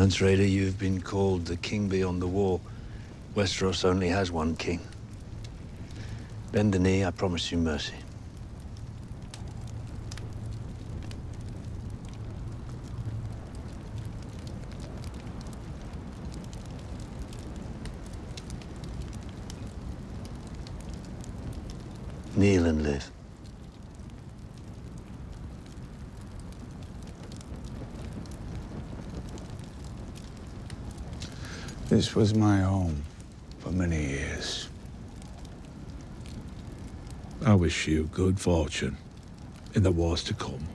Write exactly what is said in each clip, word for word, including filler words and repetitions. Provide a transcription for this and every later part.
Mance Rayder, you've been called the king beyond the wall. Westeros only has one king. Bend the knee, I promise you mercy. Kneel and live. This was my home for many years. I wish you good fortune in the wars to come.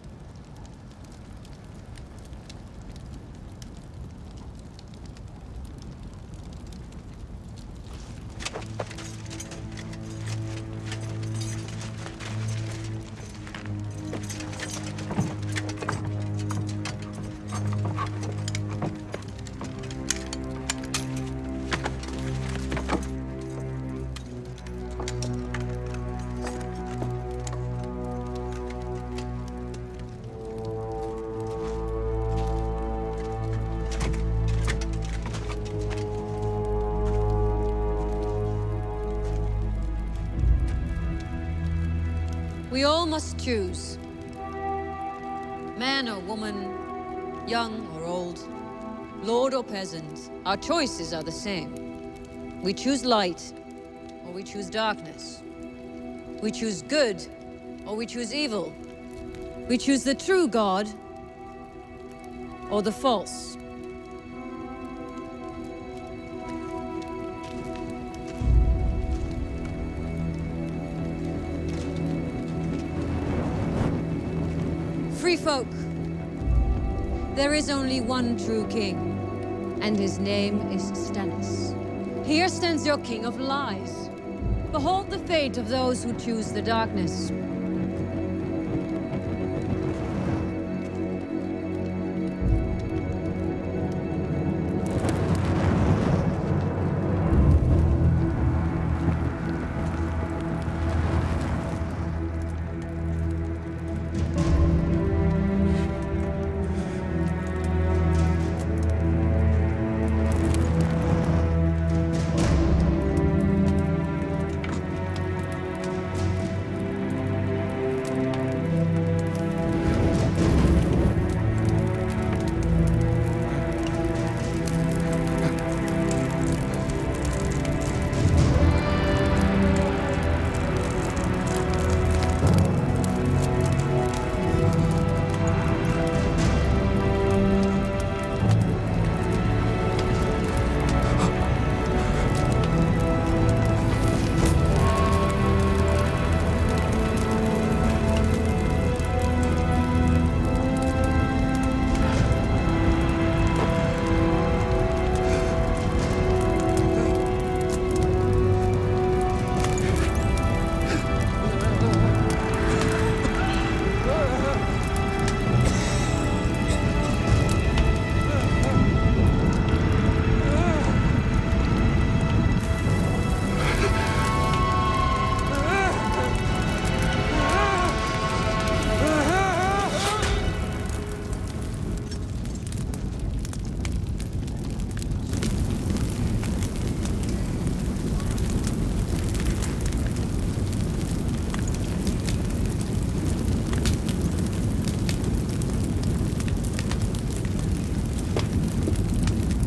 We all must choose. Man or woman, young or old, lord or peasant, our choices are the same. We choose light, or we choose darkness. We choose good, or we choose evil. We choose the true God, or the false. Free folk, there is only one true king, and his name is Stannis. Here stands your king of lies. Behold the fate of those who choose the darkness.